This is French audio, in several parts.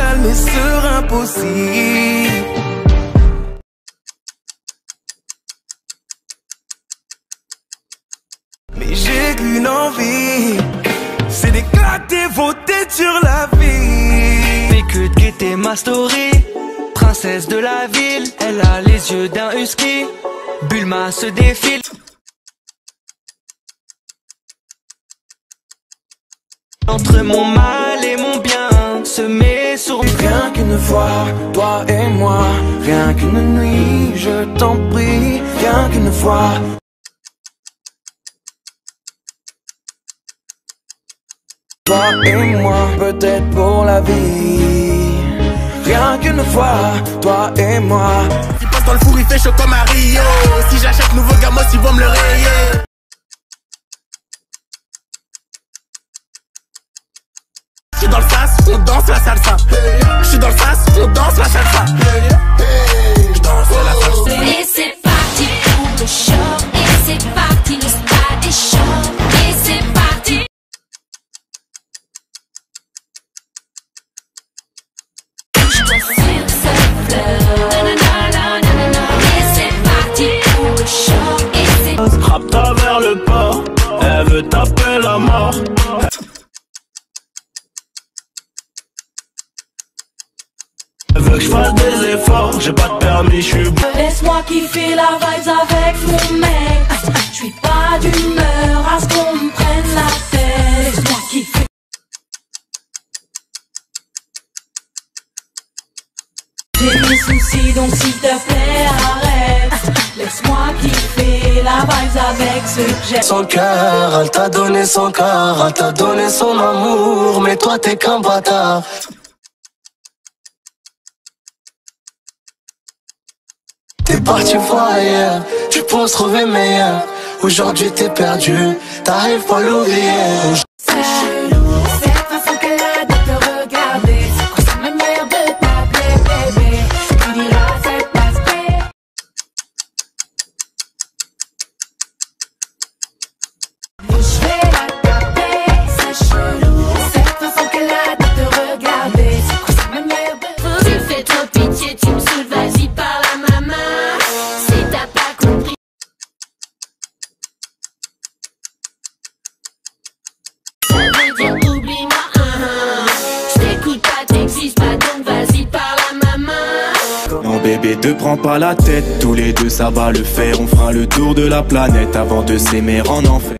banal mais serein possible. Mais j'ai qu'une envie, c'est d'éclater vos têtes sur la vie. Fais que de guetter ma story, princesse de la ville. Elle a les yeux d'un husky, Bulma se défile. Entre mon mal et mon bien se met sur rien qu'une fois, toi et moi. Rien qu'une nuit, je t'en prie. Rien qu'une fois. Toi et moi, peut-être pour la vie. Rien qu'une fois, toi et moi. Tu passes dans le four, il fait chaud comme à Rio. Si j'achète nouveau gamos, ils vont me le rayer. Je suis dans le sas, on danse la salsa. Je suis dans le sas, on danse la salsa. Je danse la salsa. Et c'est parti pour le show. Et c'est parti, le stade est chaud. Et c'est parti. Je dois sur ce fleur. Et c'est parti pour le show. Et c'est Rapta vers le port, elle veut taper la mort. Elle veut que je fasse des efforts, j'ai pas de permis, je suis bon. Laisse-moi kiffer la vibes avec mon mec. Je suis pas d'humeur à ce qu'on me prenne la tête. Laisse-moi kiffer. J'ai des soucis donc s'il te plaît arrête. Laisse-moi kiffer la vibes avec ce que j'aime. son cœur. Elle t'a donné son corps, elle t'a donné son amour. Mais toi t'es qu'un bâtard. T'es parti voir ailleurs, tu penses trouver meilleur. Aujourd'hui t'es perdu, t'arrives pas à l'oublier. C'est chelou, cette façon qu'elle a de te regarder. C'est sa manière de t'appeler bébé. Tu diras c'est parce que je vais la taper. C'est chelou, cette façon qu'elle a de te regarder. C'est sa manière de... Tu fais trop pitié, tu me saoules, vas-y parle à maman. Si t'as pas compris. Ça veut dire oublie-moi, je t'écoute pas, t'existes pas, donc vas-y parle à maman. Non bébé, te prends pas la tête, tous les deux ça va le faire. On fera le tour de la planète avant de s'aimer en enfer.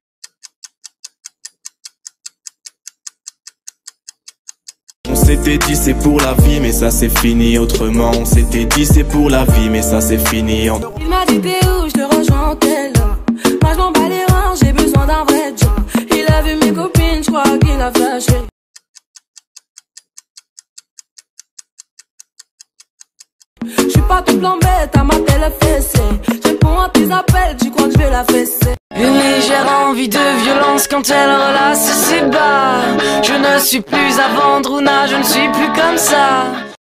On s'était dit c'est pour la vie mais ça c'est fini autrement. On s'était dit c'est pour la vie mais ça c'est fini en... Il m'a dit t'es où, je te rejoins tel là. Moi je m'en bats les reins, j'ai besoin d'un vrai job. Il a vu mes copines, je crois qu'il a flashé. Je suis pas tout plan bête, à m'appeler fessé. Je réponds à tes appels, tu crois que je vais la fesser. Une légère envie de violence quand elle relasse ses bas. Je ne suis plus à vendre, Ouna, je ne suis plus comme ça.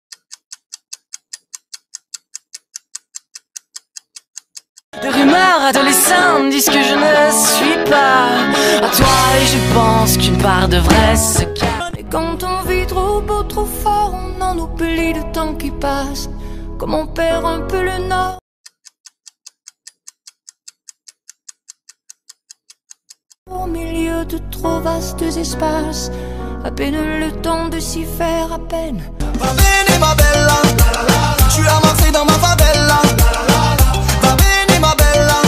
Des rumeurs adolescentes disent que je ne suis pas à toi et je pense qu'une part de vrai se cache. Mais quand on vit trop beau, trop fort, on en oublie le temps qui passe. Comme on perd un peu le nord. Au milieu de trop vastes espaces, à peine le temps de s'y faire à peine. Va bene ma bella, je suis à Marseille dans ma favela. Va bene ma bella.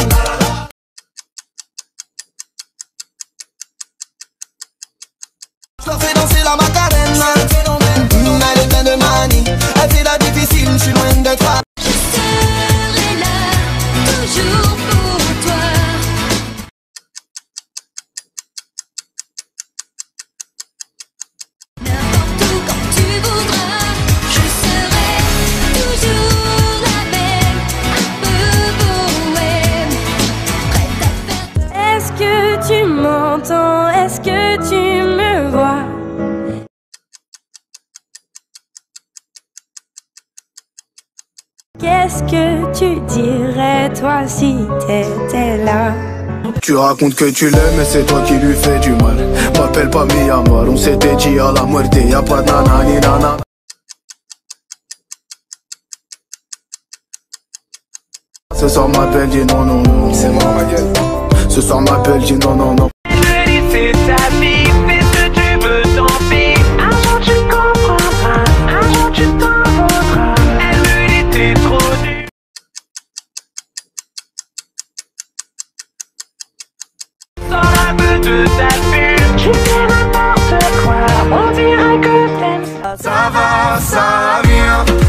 Je la fais danser la Macarena. Elle est pleine de manie, elle fait la difficile, je suis loin d'être là. Je serai là, toujours pour toi. N'importe où, quand tu voudras, je serai toujours la même, un peu bohème, prête à faire. Est-ce que tu m'entends? Est-ce que tu me vois? Qu'est-ce que tu dirais toi si t'étais là? Tu racontes que tu l'aimes mais c'est toi qui lui fais du mal. M'appelle pas mi amor, on s'était dit à la muerte, y'a pas de nana ni nana. Ce soir ma belle dit non non non. C'est moi ma gueule. Ce soir ma belle dit non non non. C'est ta vie, fais ce que tu veux, tant pis. Un jour tu comprendras, un jour tu t'en voudras. Elle me dit t'es trop dur. Sans la vue de ta pub, tu fais n'importe quoi. On dirait que t'aimes ça. Ça va, ça vient.